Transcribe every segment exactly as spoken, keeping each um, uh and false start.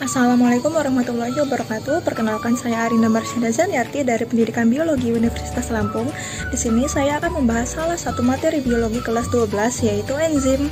Assalamualaikum warahmatullahi wabarakatuh. Perkenalkan, saya Arinda Marsyada Zaniarti dari Pendidikan Biologi Universitas Lampung. Di sini saya akan membahas salah satu materi biologi kelas dua belas, yaitu enzim.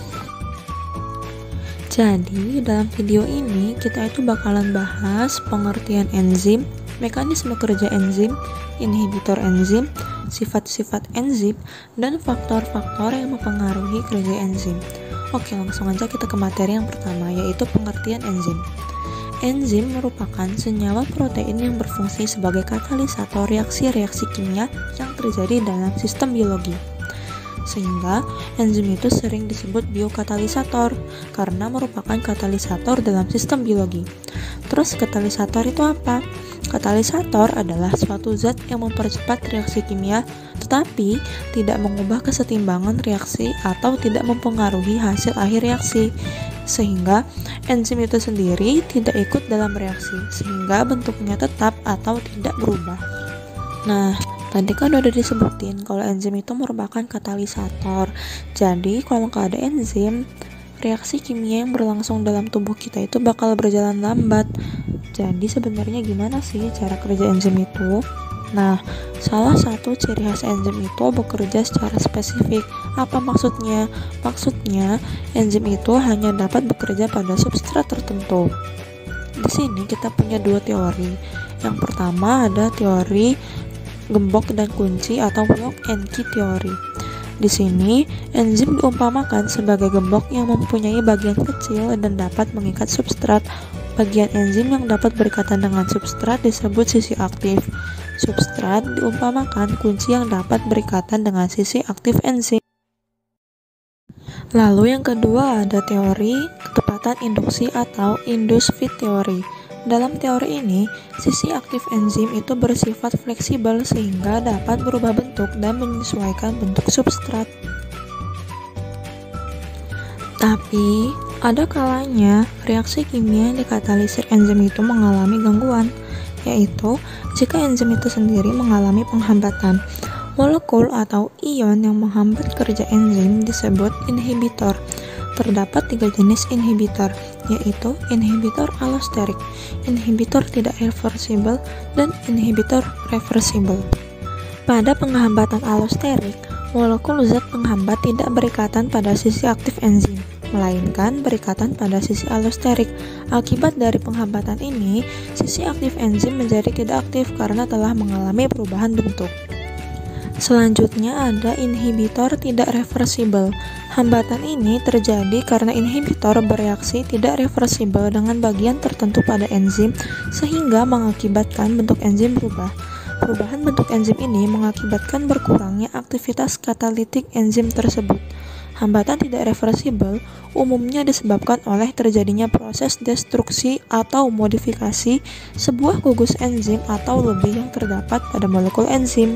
Jadi, dalam video ini kita itu bakalan bahas pengertian enzim, mekanisme kerja enzim, inhibitor enzim, sifat-sifat enzim, dan faktor-faktor yang mempengaruhi kerja enzim. Oke, langsung aja kita ke materi yang pertama, yaitu pengertian enzim. Enzim merupakan senyawa protein yang berfungsi sebagai katalisator reaksi-reaksi kimia yang terjadi dalam sistem biologi. Sehingga enzim itu sering disebut biokatalisator karena merupakan katalisator dalam sistem biologi. Terus katalisator itu apa? Katalisator adalah suatu zat yang mempercepat reaksi kimia tetapi tidak mengubah kesetimbangan reaksi atau tidak mempengaruhi hasil akhir reaksi, sehingga enzim itu sendiri tidak ikut dalam reaksi sehingga bentuknya tetap atau tidak berubah. Nah, tadi kan udah disebutin kalau enzim itu merupakan katalisator. Jadi kalau nggak ada enzim, reaksi kimia yang berlangsung dalam tubuh kita itu bakal berjalan lambat. Jadi sebenarnya gimana sih cara kerja enzim itu? Nah, salah satu ciri khas enzim itu bekerja secara spesifik. Apa maksudnya? Maksudnya, enzim itu hanya dapat bekerja pada substrat tertentu. Di sini kita punya dua teori. Yang pertama ada teori gembok dan kunci atau lock and key teori. Di sini, enzim diumpamakan sebagai gembok yang mempunyai bagian kecil dan dapat mengikat substrat. Bagian enzim yang dapat berikatan dengan substrat disebut sisi aktif. Substrat diumpamakan kunci yang dapat berikatan dengan sisi aktif enzim. Lalu yang kedua ada teori ketepatan induksi atau induced fit teori. Dalam teori ini, sisi aktif enzim itu bersifat fleksibel sehingga dapat berubah bentuk dan menyesuaikan bentuk substrat. Tapi, ada kalanya reaksi kimia yang dikatalisir enzim itu mengalami gangguan, yaitu jika enzim itu sendiri mengalami penghambatan. Molekul atau ion yang menghambat kerja enzim disebut inhibitor. Terdapat tiga jenis inhibitor, yaitu inhibitor allosterik, inhibitor tidak reversibel, dan inhibitor reversibel. Pada penghambatan allosterik, molekul zat penghambat tidak berikatan pada sisi aktif enzim, melainkan berikatan pada sisi allosterik. Akibat dari penghambatan ini, sisi aktif enzim menjadi tidak aktif karena telah mengalami perubahan bentuk. Selanjutnya ada inhibitor tidak reversibel. Hambatan ini terjadi karena inhibitor bereaksi tidak reversibel dengan bagian tertentu pada enzim sehingga mengakibatkan bentuk enzim berubah. Perubahan bentuk enzim ini mengakibatkan berkurangnya aktivitas katalitik enzim tersebut. Hambatan tidak reversibel umumnya disebabkan oleh terjadinya proses destruksi atau modifikasi sebuah gugus enzim atau lebih yang terdapat pada molekul enzim.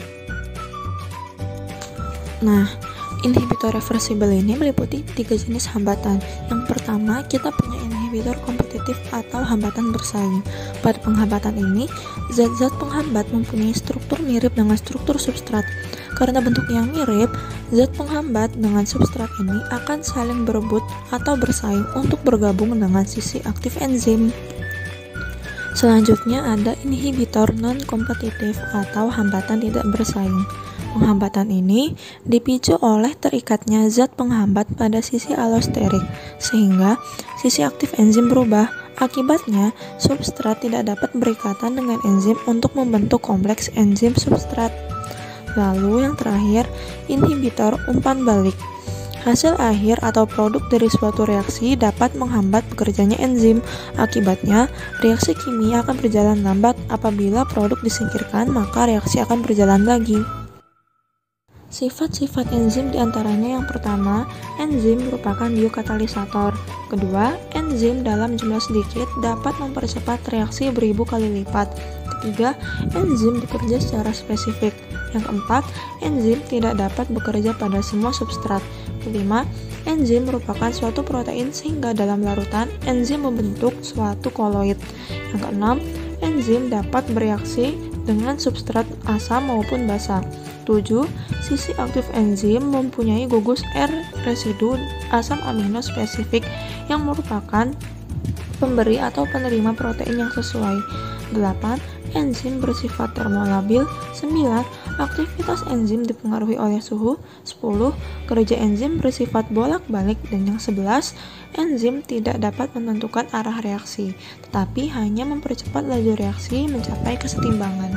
Nah, inhibitor reversibel ini meliputi tiga jenis hambatan. Yang pertama, kita punya inhibitor kompetitif atau hambatan bersaing. Pada penghambatan ini, zat-zat penghambat mempunyai struktur mirip dengan struktur substrat. Karena bentuk yang mirip, zat penghambat dengan substrat ini akan saling berebut atau bersaing untuk bergabung dengan sisi aktif enzim. Selanjutnya ada inhibitor non-kompetitif atau hambatan tidak bersaing. Penghambatan ini dipicu oleh terikatnya zat penghambat pada sisi allosterik, sehingga sisi aktif enzim berubah. Akibatnya, substrat tidak dapat berikatan dengan enzim untuk membentuk kompleks enzim substrat. Lalu yang terakhir, inhibitor umpan balik. Hasil akhir atau produk dari suatu reaksi dapat menghambat bekerjanya enzim. Akibatnya, reaksi kimia akan berjalan lambat. Apabila produk disingkirkan, maka reaksi akan berjalan lagi. Sifat-sifat enzim diantaranya yang pertama, enzim merupakan biokatalisator. Kedua, enzim dalam jumlah sedikit dapat mempercepat reaksi beribu kali lipat. Ketiga, enzim bekerja secara spesifik. Yang keempat, enzim tidak dapat bekerja pada semua substrat. Kelima, enzim merupakan suatu protein sehingga dalam larutan, enzim membentuk suatu koloid. Yang keenam, enzim dapat bereaksi dengan substrat asam maupun basa. tujuh. Sisi aktif enzim mempunyai gugus R residu asam amino spesifik yang merupakan pemberi atau penerima protein yang sesuai. delapan. Enzim bersifat termolabil. sembilan. Aktivitas enzim dipengaruhi oleh suhu. sepuluh. Kerja enzim bersifat bolak-balik. Dan yang sebelas, enzim tidak dapat menentukan arah reaksi, tetapi hanya mempercepat laju reaksi mencapai kesetimbangan.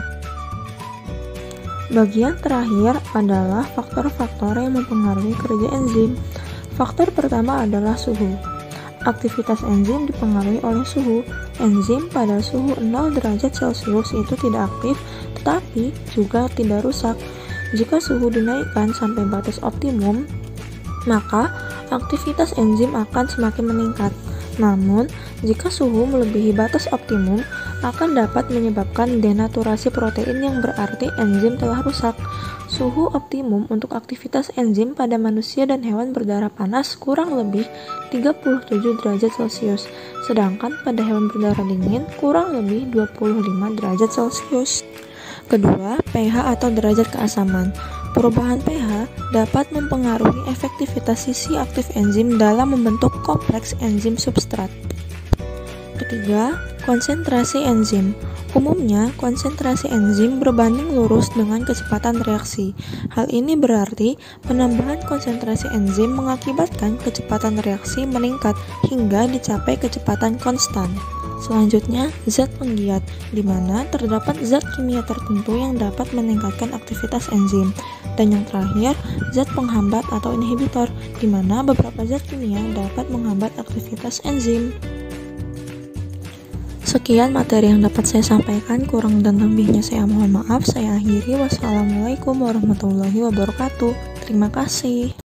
Bagian terakhir adalah faktor-faktor yang mempengaruhi kerja enzim. Faktor pertama adalah suhu. Aktivitas enzim dipengaruhi oleh suhu. Enzim pada suhu nol derajat Celcius itu tidak aktif, tetapi juga tidak rusak. Jika suhu dinaikkan sampai batas optimum, maka aktivitas enzim akan semakin meningkat. Namun, jika suhu melebihi batas optimum, akan dapat menyebabkan denaturasi protein yang berarti enzim telah rusak. Suhu optimum untuk aktivitas enzim pada manusia dan hewan berdarah panas kurang lebih tiga puluh tujuh derajat Celcius, sedangkan pada hewan berdarah dingin kurang lebih dua puluh lima derajat Celcius. Kedua, pH atau derajat keasaman. Perubahan pH dapat mempengaruhi efektivitas sisi aktif enzim dalam membentuk kompleks enzim substrat. Ketiga, konsentrasi enzim. Umumnya, konsentrasi enzim berbanding lurus dengan kecepatan reaksi. Hal ini berarti penambahan konsentrasi enzim mengakibatkan kecepatan reaksi meningkat hingga dicapai kecepatan konstan. Selanjutnya, zat penggiat, di mana terdapat zat kimia tertentu yang dapat meningkatkan aktivitas enzim. Dan yang terakhir, zat penghambat atau inhibitor, di mana beberapa zat kimia dapat menghambat aktivitas enzim. Sekian materi yang dapat saya sampaikan, kurang dan lebihnya saya mohon maaf. Saya akhiri, wassalamualaikum warahmatullahi wabarakatuh. Terima kasih.